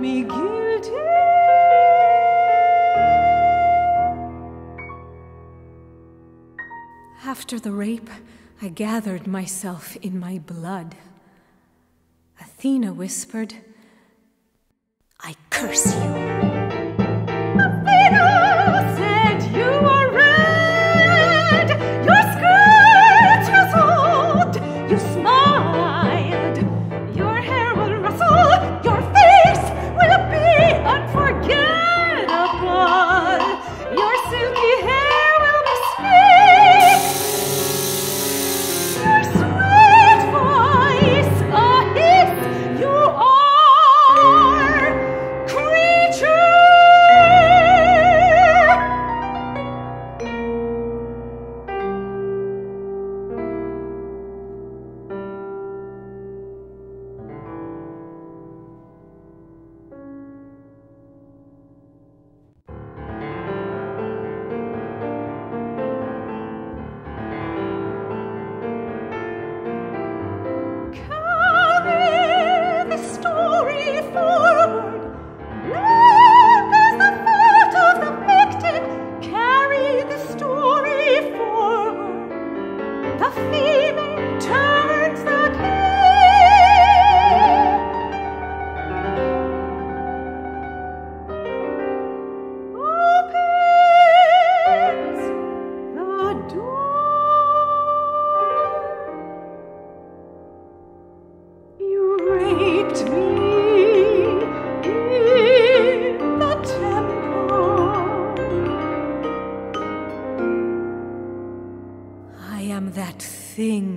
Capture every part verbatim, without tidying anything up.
me guilty. After the rape, I gathered myself in my blood. Athena whispered, "I curse you." Athena said, "You are red. Your skirts rustled. You smiled. Your hair will rustle. Your face will be unforgettable. Your silky hair will be sleek. Your sweet voice a hiss. You are creature." Carry the story forward. Rape is the fault of the victim. Carry the story forward. The female turns the key. Opens the door. You raped me in the temple. I am that thing.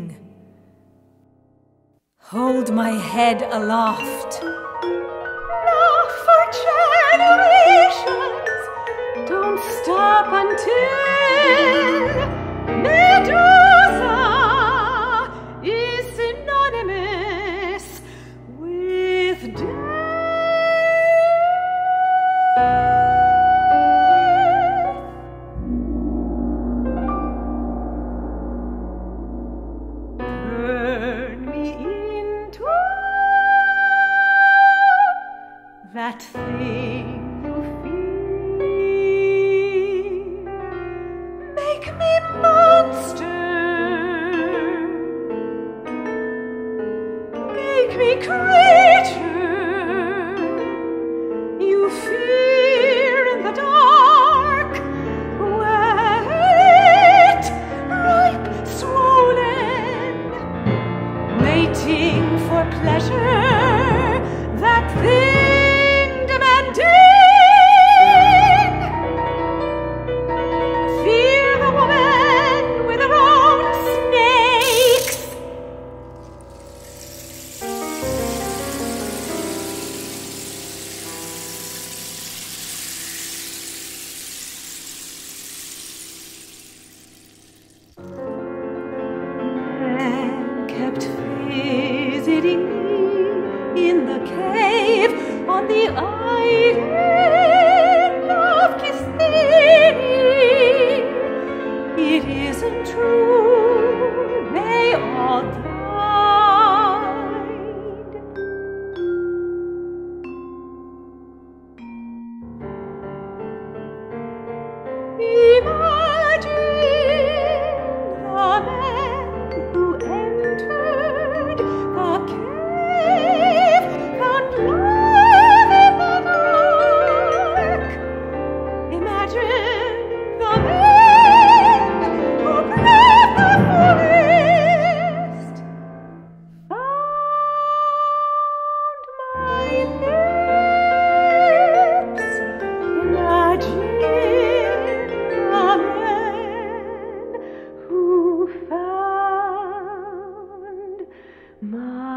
Hold my head aloft. Not for generations. Don't stop until Medusa is synonymous with death. Turn me into that thing you feel. Make me monster. Make me creature you fear in the dark. Wet, ripe, swollen, waiting for pleasure, that thing demanding. Fear the woman with her own snakes. Man kept visiting me in the cave on the island of Kisthini. It isn't true, they all died. Imagine the man who entered the cave, found love in the dark. Imagine the man who braved the forest, found my lips. Imagine the man who found my